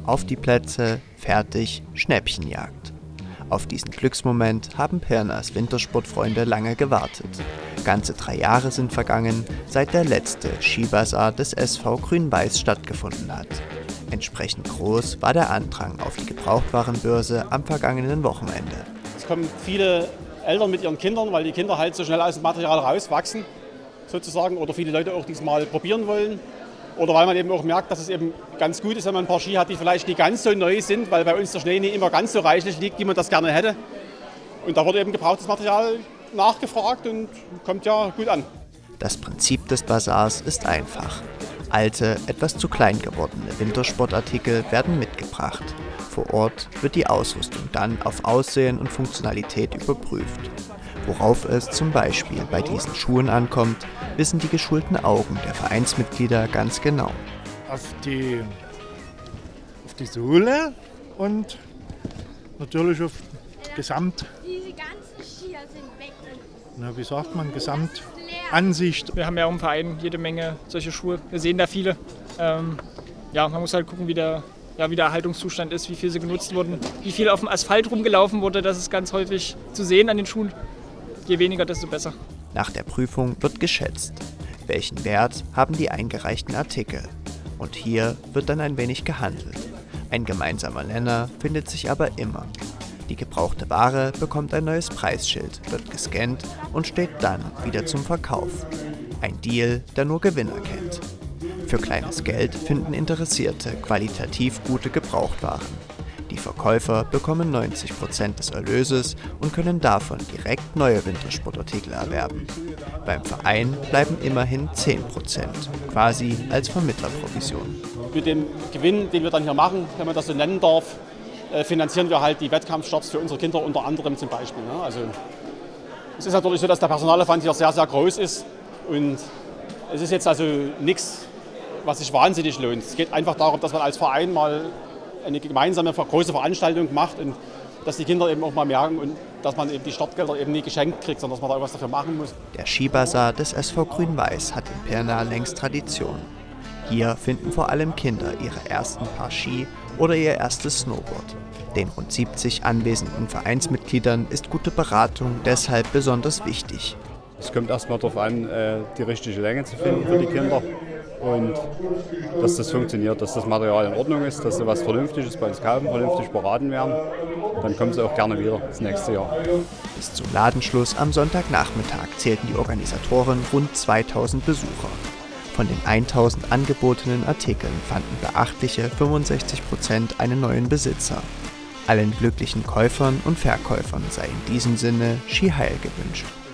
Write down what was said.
Auf die Plätze, fertig, Schnäppchenjagd. Auf diesen Glücksmoment haben Pirnas Wintersportfreunde lange gewartet. Ganze 3 Jahre sind vergangen, seit der letzte Skibazar des SV Grün-Weiß stattgefunden hat. Entsprechend groß war der Andrang auf die Gebrauchtwarenbörse am vergangenen Wochenende. Es kommen viele Eltern mit ihren Kindern, weil die Kinder halt so schnell aus dem Material rauswachsen, sozusagen, oder viele Leute auch diesmal probieren wollen. Oder weil man eben auch merkt, dass es eben ganz gut ist, wenn man ein paar Ski hat, die vielleicht nicht ganz so neu sind, weil bei uns der Schnee nicht immer ganz so reichlich liegt, wie man das gerne hätte. Und da wurde eben gebrauchtes Material nachgefragt und kommt ja gut an. Das Prinzip des Bazars ist einfach. Alte, etwas zu klein gewordene Wintersportartikel werden mitgebracht. Vor Ort wird die Ausrüstung dann auf Aussehen und Funktionalität überprüft. Worauf es zum Beispiel bei diesen Schuhen ankommt, wissen die geschulten Augen der Vereinsmitglieder ganz genau. Auf die Sohle und natürlich auf Gesamt. Diese ganzen Skier sind weg. Na, wie sagt man, Gesamtansicht. Wir haben ja auch im Verein jede Menge solche Schuhe. Wir sehen da viele. Man muss halt gucken, wie der Erhaltungszustand ist, wie viel sie genutzt wurden, wie viel auf dem Asphalt rumgelaufen wurde. Das ist ganz häufig zu sehen an den Schuhen. Je weniger, desto besser. Nach der Prüfung wird geschätzt, welchen Wert haben die eingereichten Artikel. Und hier wird dann ein wenig gehandelt. Ein gemeinsamer Nenner findet sich aber immer. Die gebrauchte Ware bekommt ein neues Preisschild, wird gescannt und steht dann wieder zum Verkauf. Ein Deal, der nur Gewinner kennt. Für kleines Geld finden Interessierte qualitativ gute Gebrauchtwaren. Die Verkäufer bekommen 90% des Erlöses und können davon direkt neue Wintersportartikel erwerben. Beim Verein bleiben immerhin 10%, quasi als Vermittlerprovision. Mit dem Gewinn, den wir dann hier machen, wenn man das so nennen darf, finanzieren wir halt die Wettkampfstarts für unsere Kinder unter anderem zum Beispiel. Also es ist natürlich so, dass der Personalaufwand hier sehr, sehr groß ist und es ist jetzt also nichts, was sich wahnsinnig lohnt. Es geht einfach darum, dass man als Verein mal eine gemeinsame große Veranstaltung macht und dass die Kinder eben auch mal merken und dass man eben die Startgelder eben nicht geschenkt kriegt, sondern dass man da irgendwas dafür machen muss. Der Skibazar des SV Grün-Weiß hat in Pirna längst Tradition. Hier finden vor allem Kinder ihre ersten Paar Ski oder ihr erstes Snowboard. Den rund 70 anwesenden Vereinsmitgliedern ist gute Beratung deshalb besonders wichtig. Es kommt erstmal darauf an, die richtige Länge zu finden für die Kinder und dass das funktioniert, dass das Material in Ordnung ist, dass sie was Vernünftiges bei uns kaufen, vernünftig beraten werden. Dann kommen sie auch gerne wieder das nächste Jahr. Bis zum Ladenschluss am Sonntagnachmittag zählten die Organisatoren rund 2000 Besucher. Von den 1000 angebotenen Artikeln fanden beachtliche 65% einen neuen Besitzer. Allen glücklichen Käufern und Verkäufern sei in diesem Sinne Ski heil gewünscht.